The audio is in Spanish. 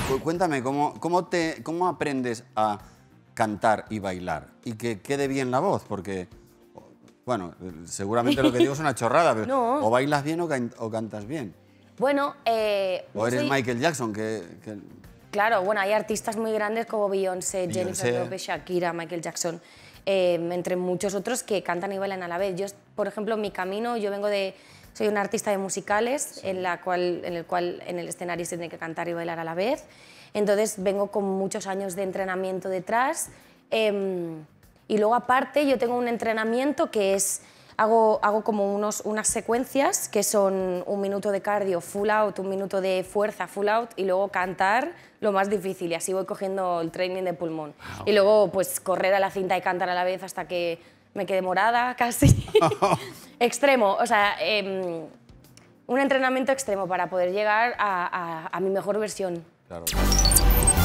Cuéntame, ¿cómo aprendes a cantar y bailar? Y que quede bien la voz, porque, bueno, seguramente lo que digo es una chorrada, pero No. o bailas bien o cantas bien. Bueno, O eres Michael Jackson, Claro, bueno, hay artistas muy grandes como Beyoncé, Beyoncé. Jennifer Lopez, Shakira, Michael Jackson, entre muchos otros que cantan y bailan a la vez. Yo, por ejemplo, mi camino, soy una artista de musicales, en el cual en el escenario se tiene que cantar y bailar a la vez. Entonces vengo con muchos años de entrenamiento detrás. Y luego aparte yo tengo un entrenamiento que es, hago como unas secuencias que son 1 minuto de cardio full out, 1 minuto de fuerza full out y luego cantar lo más difícil, y así voy cogiendo el training de pulmón. Y luego pues correr a la cinta y cantar a la vez hasta que me quede morada casi. Extremo, o sea, un entrenamiento extremo para poder llegar a mi mejor versión. Claro.